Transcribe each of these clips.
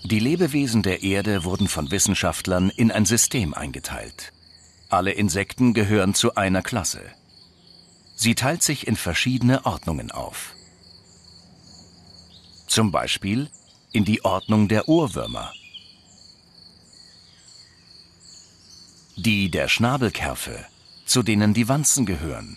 Die Lebewesen der Erde wurden von Wissenschaftlern in ein System eingeteilt. Alle Insekten gehören zu einer Klasse. Sie teilt sich in verschiedene Ordnungen auf. Zum Beispiel in die Ordnung der Ohrwürmer, die der Schnabelkerfe, zu denen die Wanzen gehören,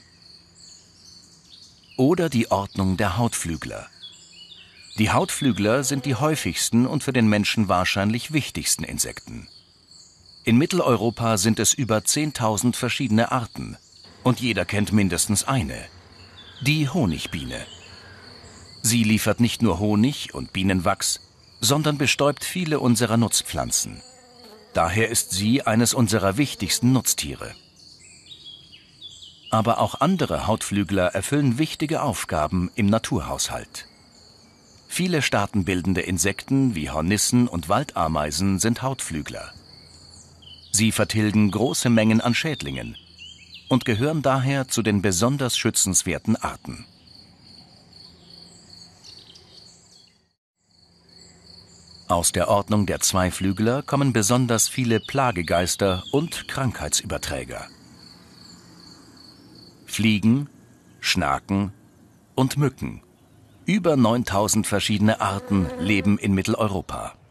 oder die Ordnung der Hautflügler. Die Hautflügler sind die häufigsten und für den Menschen wahrscheinlich wichtigsten Insekten. In Mitteleuropa sind es über 10.000 verschiedene Arten und jeder kennt mindestens eine, die Honigbiene. Sie liefert nicht nur Honig und Bienenwachs, sondern bestäubt viele unserer Nutzpflanzen. Daher ist sie eines unserer wichtigsten Nutztiere. Aber auch andere Hautflügler erfüllen wichtige Aufgaben im Naturhaushalt. Viele staatenbildende Insekten wie Hornissen und Waldameisen sind Hautflügler. Sie vertilgen große Mengen an Schädlingen und gehören daher zu den besonders schützenswerten Arten. Aus der Ordnung der Zweiflügler kommen besonders viele Plagegeister und Krankheitsüberträger. Fliegen, Schnaken und Mücken. Über 9.000 verschiedene Arten leben in Mitteleuropa.